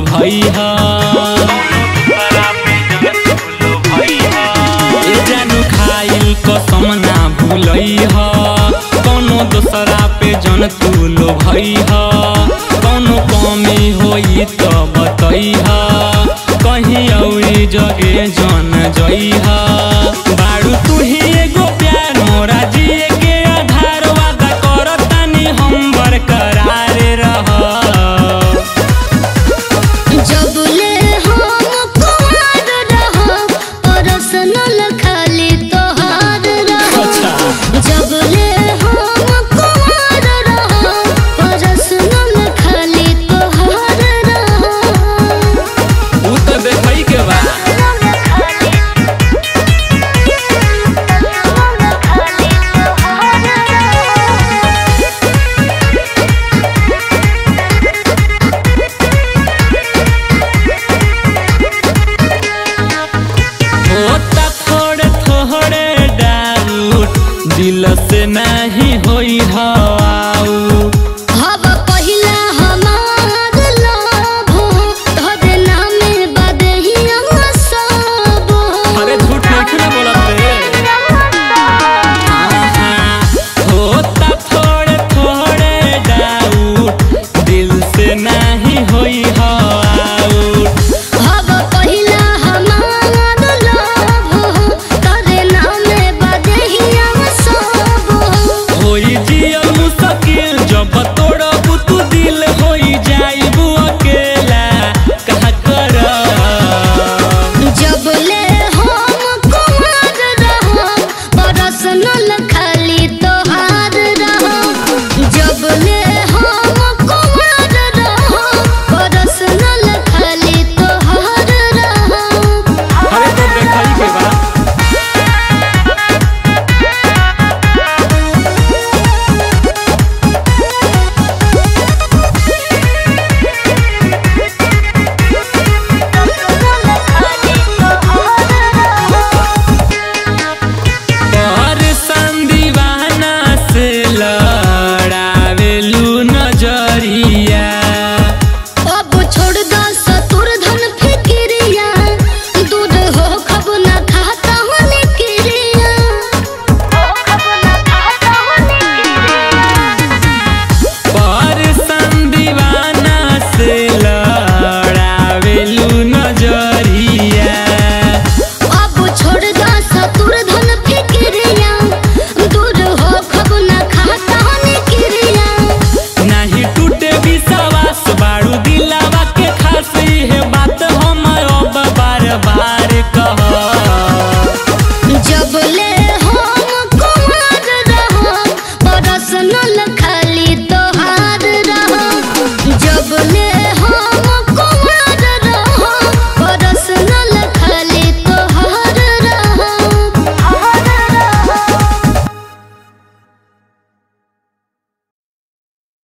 भैया जानू खाइल कसम ना भूलैहा कोनो दोसरा पे जन तू लो भैया कोनो कमी होई तो बतैहा कहीं औरी जगह जन जइहा बारू तू ही एगो प्यार मोरा जिए के आधार वादा करतानी हम बरकरार रह जबले हम कुमार रहब पर्सनल खाली तोहार रहब जबले हम कुमार रहब पर्सनल खाली तोहार रहब उ त देखै के बा दिल से नहीं होई हा